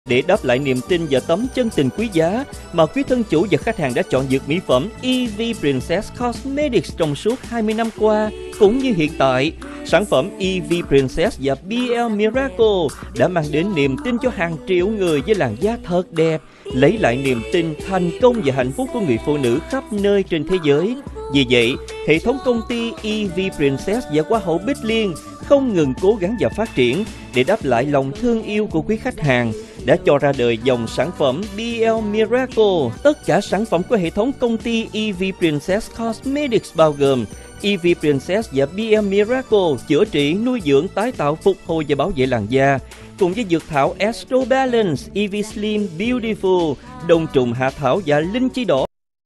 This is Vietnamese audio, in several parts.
Để đáp lại niềm tin và tấm chân tình quý giá mà quý thân chủ và khách hàng đã chọn dược mỹ phẩm EV Princess Cosmetics trong suốt 20 năm qua, cũng như hiện tại, sản phẩm EV Princess và BL Miracle đã mang đến niềm tin cho hàng triệu người với làn da thật đẹp, lấy lại niềm tin, thành công và hạnh phúc của người phụ nữ khắp nơi trên thế giới. Vì vậy, hệ thống công ty EV Princess và Hoa hậu Bích Liên không ngừng cố gắng và phát triển để đáp lại lòng thương yêu của quý khách hàng, đã cho ra đời dòng sản phẩm BL Miracle. Tất cả sản phẩm của hệ thống công ty EV Princess Cosmetics bao gồm EV Princess và BL Miracle chữa trị, nuôi dưỡng, tái tạo, phục hồi và bảo vệ làn da, cùng với dược thảo Astro Balance, EV Slim Beautiful, đông trùng hạ thảo và linh chi đỏ.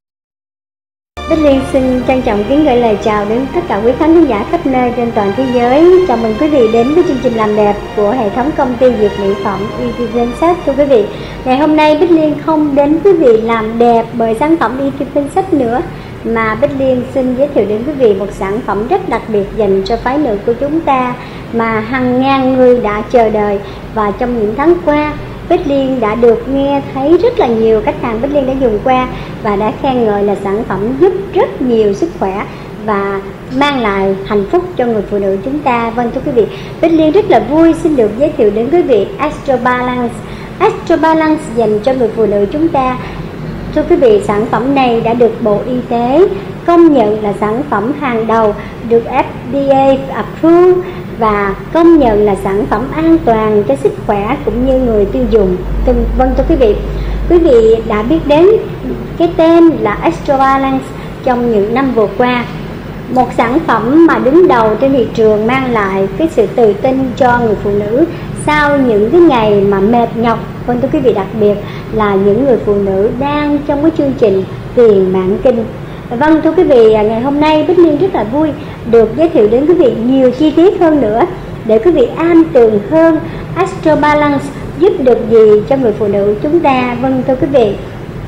Bích Liên xin trân trọng kính gửi lời chào đến tất cả quý khán giả khắp nơi trên toàn thế giới. Chào mừng quý vị đến với chương trình làm đẹp của hệ thống công ty dược mỹ phẩm EV Princess. Thưa quý vị, ngày hôm nay Bích Liên không đến quý vị làm đẹp bởi sản phẩm EV Princess nữa, mà Bích Liên xin giới thiệu đến quý vị một sản phẩm rất đặc biệt dành cho phái nữ của chúng ta mà hàng ngàn người đã chờ đợi. Và trong những tháng qua, Bích Liên đã được nghe thấy rất là nhiều khách hàng Bích Liên đã dùng qua và đã khen ngợi là sản phẩm giúp rất nhiều sức khỏe và mang lại hạnh phúc cho người phụ nữ chúng ta. Vâng, thưa quý vị, Bích Liên rất là vui xin được giới thiệu đến quý vị Astro Balance. Astro Balance dành cho người phụ nữ chúng ta. Thưa quý vị, sản phẩm này đã được Bộ Y tế công nhận là sản phẩm hàng đầu, được FDA approve và công nhận là sản phẩm an toàn cho sức khỏe cũng như người tiêu dùng. Vâng, thưa quý vị đã biết đến cái tên là Astro Balance trong những năm vừa qua, một sản phẩm mà đứng đầu trên thị trường, mang lại cái sự tự tin cho người phụ nữ sau những cái ngày mà mệt nhọc. Vâng, thưa quý vị, đặc biệt là những người phụ nữ đang trong cái chương trình tiền mãn kinh. Vâng, thưa quý vị, ngày hôm nay Bích Liên rất là vui được giới thiệu đến quý vị nhiều chi tiết hơn nữa để quý vị an tường hơn Astro Balance giúp được gì cho người phụ nữ chúng ta. Vâng, thưa quý vị,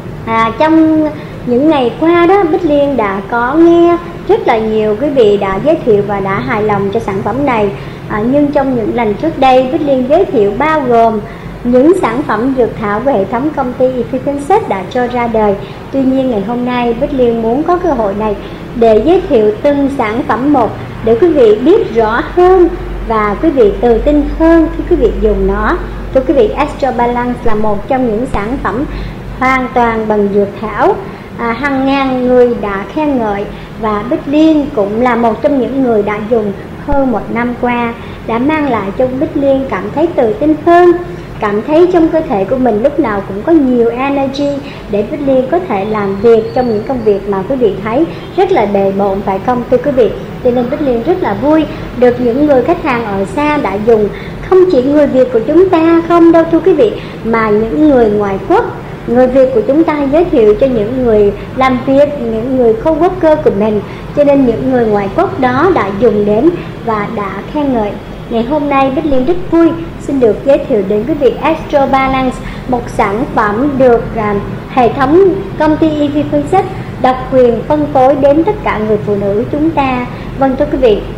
trong những ngày qua đó, Bích Liên đã có nghe rất là nhiều quý vị đã giới thiệu và đã hài lòng cho sản phẩm này. Nhưng trong những lần trước đây, Bích Liên giới thiệu bao gồm những sản phẩm dược thảo của hệ thống công ty EV Princess đã cho ra đời. Tuy nhiên ngày hôm nay Bích Liên muốn có cơ hội này để giới thiệu từng sản phẩm một để quý vị biết rõ hơn và quý vị tự tin hơn khi quý vị dùng nó. Thưa quý vị, Astro Balance là một trong những sản phẩm hoàn toàn bằng dược thảo, hàng ngàn người đã khen ngợi và Bích Liên cũng là một trong những người đã dùng hơn một năm qua, đã mang lại cho Bích Liên cảm thấy tự tin hơn, cảm thấy trong cơ thể của mình lúc nào cũng có nhiều energy để Bích Liên có thể làm việc trong những công việc mà quý vị thấy rất là bề bộn, phải không thưa quý vị? Cho nên Bích Liên rất là vui được những người khách hàng ở xa đã dùng, không chỉ người Việt của chúng ta không đâu thưa quý vị, mà những người ngoài quốc. Người Việt của chúng ta giới thiệu cho những người làm việc, những người coworker của mình, cho nên những người ngoài quốc đó đã dùng đến và đã khen ngợi. Ngày hôm nay Bích Liên rất vui xin được giới thiệu đến quý vị Astro Balance, một sản phẩm được hệ thống công ty EV Princess độc quyền phân phối đến tất cả người phụ nữ chúng ta. Vâng, thưa quý vị,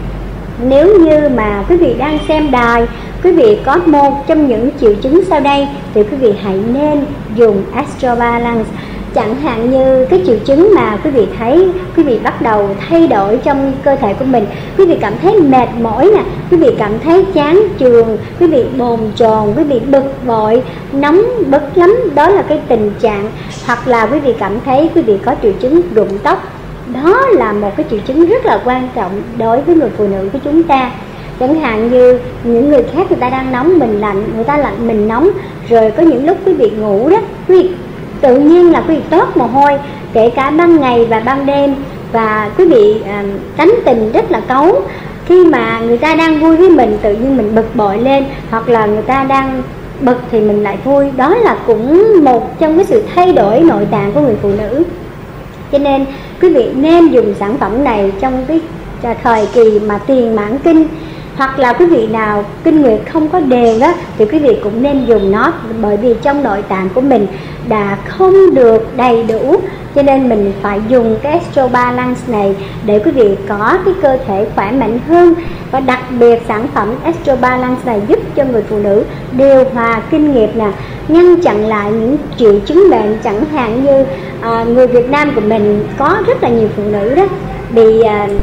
nếu như mà quý vị đang xem đài, quý vị có một trong những triệu chứng sau đây thì quý vị hãy nên dùng Astro Balance. Chẳng hạn như cái triệu chứng mà quý vị thấy quý vị bắt đầu thay đổi trong cơ thể của mình, quý vị cảm thấy mệt mỏi nè, quý vị cảm thấy chán chường, quý vị bồn chồn, quý vị bực bội, nóng bức lắm, đó là cái tình trạng. Hoặc là quý vị cảm thấy quý vị có triệu chứng rụng tóc, đó là một cái triệu chứng rất là quan trọng đối với người phụ nữ của chúng ta. Chẳng hạn như những người khác người ta đang nóng mình lạnh, người ta lạnh mình nóng, rồi có những lúc quý vị ngủ đó, quý vị tự nhiên là quý vị toát mồ hôi, kể cả ban ngày và ban đêm, và quý vị tánh tình rất là cấu. Khi mà người ta đang vui với mình, tự nhiên mình bực bội lên, hoặc là người ta đang bực thì mình lại vui. Đó là cũng một trong cái sự thay đổi nội tạng của người phụ nữ. Cho nên quý vị nên dùng sản phẩm này trong cái thời kỳ mà tiền mãn kinh, Hoặc là quý vị nào kinh nguyệt không có đều đó thì quý vị cũng nên dùng nó, bởi vì trong nội tạng của mình đã không được đầy đủ, cho nên mình phải dùng cái Estro Balance này để quý vị có cái cơ thể khỏe mạnh hơn. Và đặc biệt sản phẩm Estro Balance này giúp cho người phụ nữ điều hòa kinh nguyệt nè, ngăn chặn lại những triệu chứng bệnh, chẳng hạn như người Việt Nam của mình có rất là nhiều phụ nữ đó bị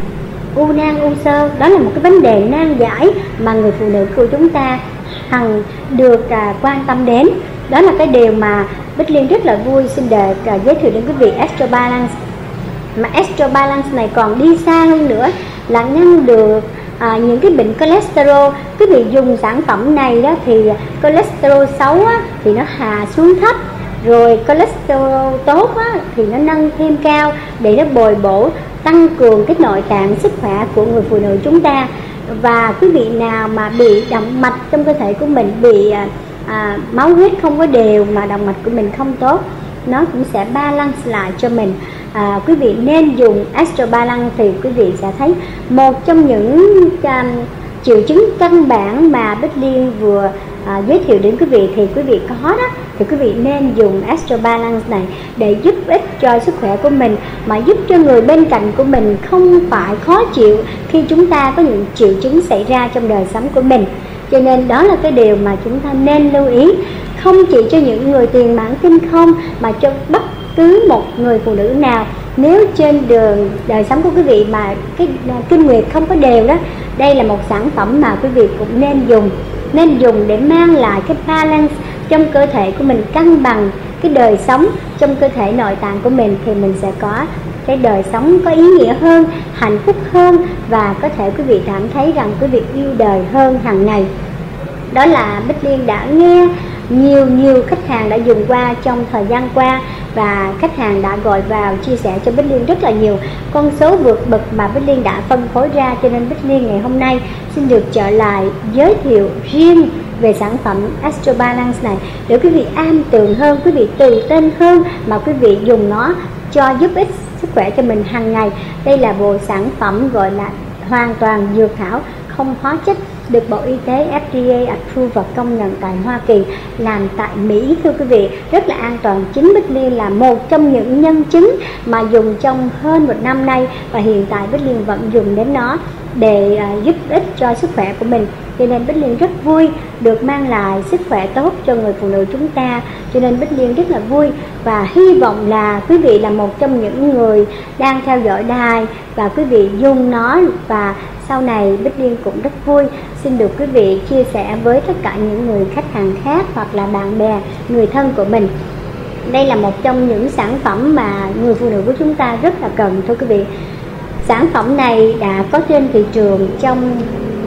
u nang, u xơ. Đó là một cái vấn đề nan giải mà người phụ nữ của chúng ta hằng được quan tâm đến. Đó là cái điều mà Bích Liên rất là vui xin được giới thiệu đến quý vị Estro Balance. Mà Estro Balance này còn đi xa hơn nữa là ngăn được những cái bệnh cholesterol. Quý vị dùng sản phẩm này đó thì cholesterol xấu á, thì nó hạ xuống thấp, rồi cholesterol tốt á, thì nó nâng thêm cao để nó bồi bổ, tăng cường cái nội tạng sức khỏe của người phụ nữ chúng ta. Và quý vị nào mà bị động mạch trong cơ thể của mình, bị máu huyết không có đều mà động mạch của mình không tốt, nó cũng sẽ balance lại cho mình. Quý vị nên dùng Estro Balance thì quý vị sẽ thấy một trong những triệu chứng căn bản mà Bích Liên vừa giới thiệu đến quý vị thì quý vị có đó, thì quý vị nên dùng Estro Balance này để giúp ích cho sức khỏe của mình, mà giúp cho người bên cạnh của mình không phải khó chịu khi chúng ta có những triệu chứng xảy ra trong đời sống của mình. Cho nên đó là cái điều mà chúng ta nên lưu ý, không chỉ cho những người tiền mãn kinh không, mà cho bất cứ một người phụ nữ nào. Nếu trên đường đời sống của quý vị mà cái kinh nguyệt không có đều đó, đây là một sản phẩm mà quý vị cũng nên dùng để mang lại cái balance trong cơ thể của mình, cân bằng cái đời sống trong cơ thể nội tạng của mình, thì mình sẽ có cái đời sống có ý nghĩa hơn, hạnh phúc hơn, và có thể quý vị cảm thấy rằng quý vị yêu đời hơn hàng ngày. Đó là Bích Liên đã nghe nhiều khách hàng đã dùng qua trong thời gian qua, và khách hàng đã gọi vào chia sẻ cho Bích Liên rất là nhiều con số vượt bậc mà Bích Liên đã phân phối ra. Cho nên Bích Liên ngày hôm nay xin được trở lại giới thiệu riêng về sản phẩm Estro Balance này để quý vị an tường hơn, quý vị tự tin hơn, mà quý vị dùng nó cho giúp ích sức khỏe cho mình hàng ngày. Đây là bộ sản phẩm gọi là hoàn toàn dược thảo, không hóa chất, được Bộ Y tế FDA approve và công nhận tại Hoa Kỳ, làm tại Mỹ thưa quý vị, rất là an toàn. Chính Bích Liên là một trong những nhân chứng mà dùng trong hơn 1 năm nay, và hiện tại Bích Liên vẫn dùng đến nó để giúp ích cho sức khỏe của mình. Cho nên Bích Liên rất vui được mang lại sức khỏe tốt cho người phụ nữ chúng ta. Cho nên Bích Liên rất là vui và hy vọng là quý vị là một trong những người đang theo dõi đài và quý vị dùng nó, và sau này Bích Liên cũng rất vui xin được quý vị chia sẻ với tất cả những người khách hàng khác hoặc là bạn bè, người thân của mình. Đây là một trong những sản phẩm mà người phụ nữ của chúng ta rất là cần thưa quý vị. Sản phẩm này đã có trên thị trường trong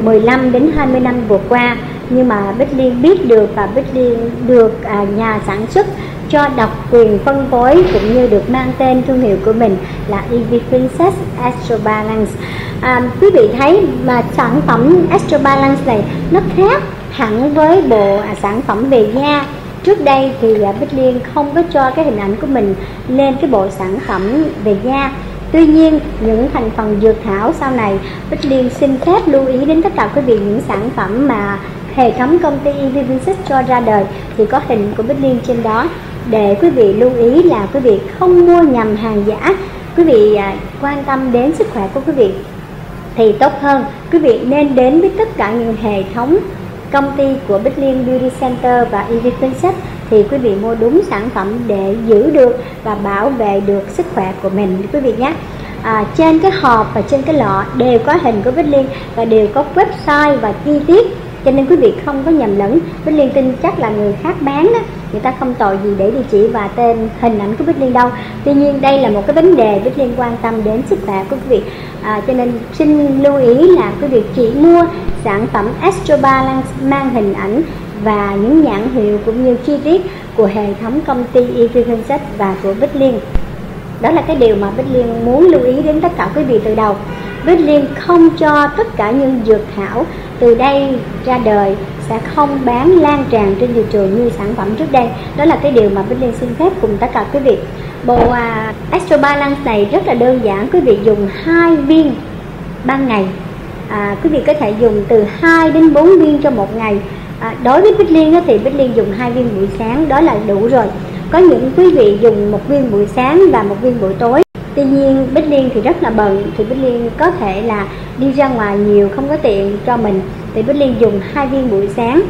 15 đến 20 năm vừa qua, nhưng mà Bích Liên biết được và Bích Liên được nhà sản xuất cho độc quyền phân phối, cũng như được mang tên thương hiệu của mình là EV Princess Estro Balance. Quý vị thấy mà sản phẩm Estro Balance này nó khác hẳn với bộ sản phẩm về da. Trước đây thì Bích Liên không có cho cái hình ảnh của mình lên cái bộ sản phẩm về da. Tuy nhiên những thành phần dược thảo sau này Bích Liên xin phép lưu ý đến tất cả quý vị những sản phẩm mà hệ thống công ty EV Princess cho ra đời thì có hình của Bích Liên trên đó, để quý vị lưu ý là quý vị không mua nhầm hàng giả. Quý vị quan tâm đến sức khỏe của quý vị thì tốt hơn, quý vị nên đến với tất cả những hệ thống công ty của Bích Liên Beauty Center và EV Princess thì quý vị mua đúng sản phẩm để giữ được và bảo vệ được sức khỏe của mình quý vị nhé. Trên cái hộp và trên cái lọ đều có hình của Bích Liên và đều có website và chi tiết, cho nên quý vị không có nhầm lẫn. Bích Liên tin chắc là người khác bán đó, người ta không tội gì để địa chỉ và tên hình ảnh của Bích Liên đâu. Tuy nhiên đây là một cái vấn đề Bích Liên quan tâm đến sức khỏe của quý vị, cho nên xin lưu ý là quý vị chỉ mua sản phẩm Estro Balance mang hình ảnh và những nhãn hiệu cũng như chi tiết của hệ thống công ty EV Princess và của Bích Liên. Đó là cái điều mà Bích Liên muốn lưu ý đến tất cả quý vị từ đầu. Bích Liên không cho tất cả những dược thảo từ đây ra đời sẽ không bán lan tràn trên thị trường như sản phẩm trước đây. Đó là cái điều mà Bích Liên xin phép cùng tất cả quý vị. Bộ Estro Balance này rất là đơn giản, quý vị dùng 2 viên ban ngày Quý vị có thể dùng từ 2 đến 4 viên trong một ngày. Đối với Bích Liên thì Bích Liên dùng 2 viên buổi sáng, đó là đủ rồi. Có những quý vị dùng 1 viên buổi sáng và 1 viên buổi tối. Tuy nhiên Bích Liên thì rất là bận, thì Bích Liên có thể là đi ra ngoài nhiều không có tiện cho mình, thì Bích Liên dùng 2 viên buổi sáng.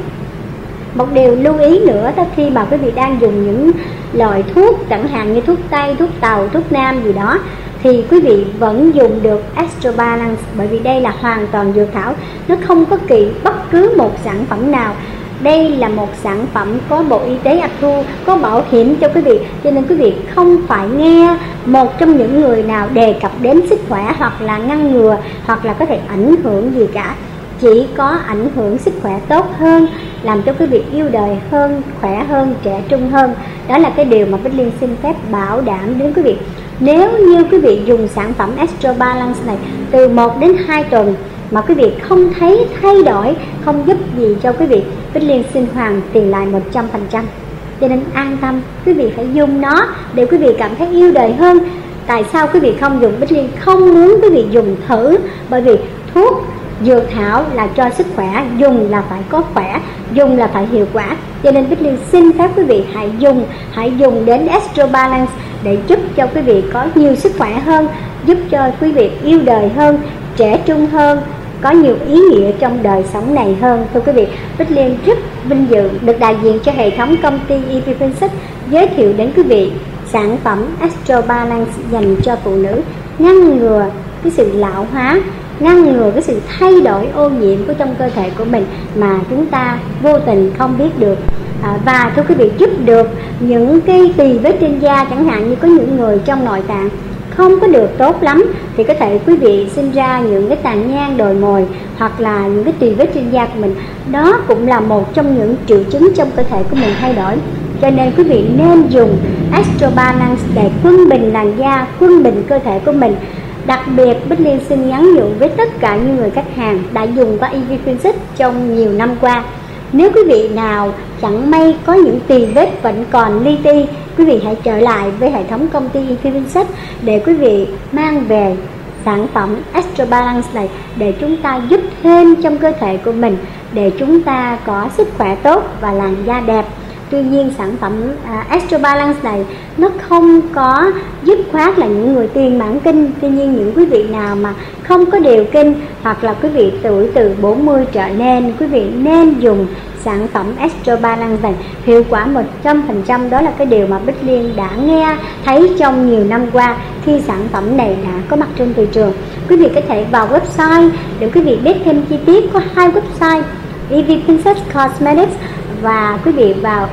Một điều lưu ý nữa đó, khi mà quý vị đang dùng những loại thuốc chẳng hạn như thuốc Tây, thuốc Tàu, thuốc Nam gì đó, thì quý vị vẫn dùng được Astro Balance, bởi vì đây là hoàn toàn dược thảo, nó không có kỵ bất cứ một sản phẩm nào. Đây là một sản phẩm có Bộ Y tế approve, có bảo hiểm cho quý vị, cho nên quý vị không phải nghe một trong những người nào đề cập đến sức khỏe hoặc là ngăn ngừa hoặc là có thể ảnh hưởng gì cả. Chỉ có ảnh hưởng sức khỏe tốt hơn, làm cho quý vị yêu đời hơn, khỏe hơn, trẻ trung hơn. Đó là cái điều mà Bích Liên xin phép bảo đảm đến quý vị. Nếu như quý vị dùng sản phẩm Astro Balance này từ 1 đến 2 tuần mà quý vị không thấy thay đổi, không giúp gì cho quý vị, Bích Liên xin hoàn tiền lại 100%. Cho nên an tâm, quý vị phải dùng nó để quý vị cảm thấy yêu đời hơn. Tại sao quý vị không dùng? Bích Liên không muốn quý vị dùng thử, bởi vì thuốc dược thảo là cho sức khỏe, dùng là phải có khỏe, dùng là phải hiệu quả. Cho nên Bích Liên xin phép quý vị hãy dùng đến Astro Balance để giúp cho quý vị có nhiều sức khỏe hơn, giúp cho quý vị yêu đời hơn, trẻ trung hơn, có nhiều ý nghĩa trong đời sống này hơn. Thưa quý vị, Bích Liên rất vinh dự được đại diện cho hệ thống công ty EV Princess giới thiệu đến quý vị sản phẩm Astro Balance dành cho phụ nữ, ngăn ngừa cái sự lão hóa, ngăn ngừa cái sự thay đổi ô nhiễm của trong cơ thể của mình mà chúng ta vô tình không biết được. Và thưa quý vị, giúp được những cái tỳ vết trên da, chẳng hạn như có những người trong nội tạng không có được tốt lắm, thì có thể quý vị sinh ra những cái tàn nhang đồi mồi hoặc là những cái tỳ vết trên da của mình. Đó cũng là một trong những triệu chứng trong cơ thể của mình thay đổi. Cho nên quý vị nên dùng Astro Balance để quân bình làn da, quân bình cơ thể của mình. Đặc biệt Bích Liên xin nhắn nhủ với tất cả những người khách hàng đã dùng qua EV Princess trong nhiều năm qua. Nếu quý vị nào chẳng may có những tỳ vết vẫn còn li ti, quý vị hãy trở lại với hệ thống công ty EV Princess để quý vị mang về sản phẩm Astro Balance này để chúng ta giúp thêm trong cơ thể của mình, để chúng ta có sức khỏe tốt và làn da đẹp. Tuy nhiên sản phẩm Astro Balance này nó không có dứt khoát là những người tiền mãn kinh. Tuy nhiên những quý vị nào mà không có điều kinh hoặc là quý vị tuổi từ 40 trở lên, quý vị nên dùng sản phẩm Astro Balance này. Hiệu quả 100%, đó là cái điều mà Bích Liên đã nghe thấy trong nhiều năm qua khi sản phẩm này đã có mặt trên thị trường. Quý vị có thể vào website để quý vị biết thêm chi tiết. Có 2 website, EV Princess Cosmetics và quý vị vào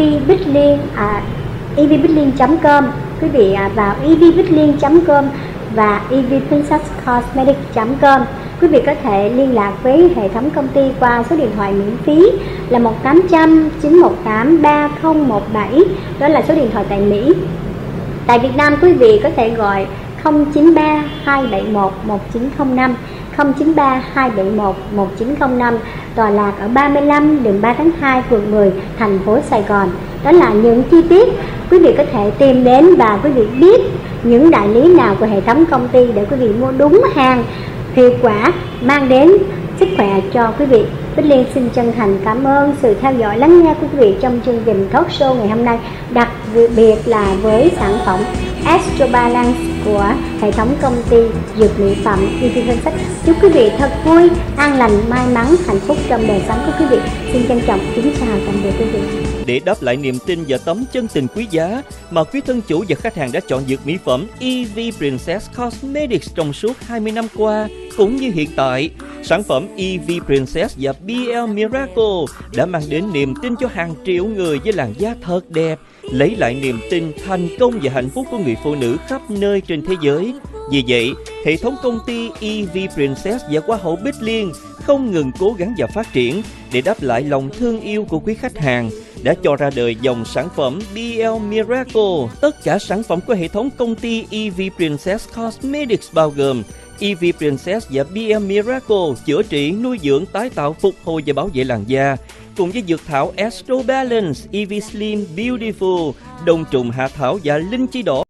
evbithlien.com, quý vị vào evbithlien.com và evprincesscosmetics.com. Quý vị có thể liên lạc với hệ thống công ty qua số điện thoại miễn phí là 1-800-918-3017, đó là số điện thoại tại Mỹ. Tại Việt Nam quý vị có thể gọi 093-271-1905, 093-271-1905, tọa lạc ở 35 đường 3 tháng 2, phường 10, thành phố Sài Gòn. Đó là những chi tiết quý vị có thể tìm đến, và quý vị biết những đại lý nào của hệ thống công ty để quý vị mua đúng hàng, hiệu quả, mang đến sức khỏe cho quý vị. Bích Liên xin chân thành cảm ơn sự theo dõi lắng nghe của quý vị trong chương trình talk show ngày hôm nay, đặc biệt là với sản phẩm Astro Balance của hệ thống công ty dược mỹ phẩm EV Princess. Chúc quý vị thật vui, an lành, may mắn, hạnh phúc trong đời sống của quý vị. Xin trân trọng kính chào tạm biệt quý vị. Để đáp lại niềm tin và tấm chân tình quý giá mà quý thân chủ và khách hàng đã chọn dược mỹ phẩm EV Princess Cosmetics trong suốt 20 năm qua cũng như hiện tại, sản phẩm EV Princess và BL Miracle đã mang đến niềm tin cho hàng triệu người với làn da thật đẹp, lấy lại niềm tin, thành công và hạnh phúc của người phụ nữ khắp nơi trên thế giới. Vì vậy, hệ thống công ty EV Princess và Hoa hậu Bích Liên không ngừng cố gắng và phát triển để đáp lại lòng thương yêu của quý khách hàng, đã cho ra đời dòng sản phẩm BL Miracle. Tất cả sản phẩm của hệ thống công ty EV Princess Cosmetics bao gồm EV Princess và BL Miracle chữa trị, nuôi dưỡng, tái tạo, phục hồi và bảo vệ làn da, cùng với dược thảo Astro Balance, EV Slim Beautiful, đông trùng hạ thảo và linh chi đỏ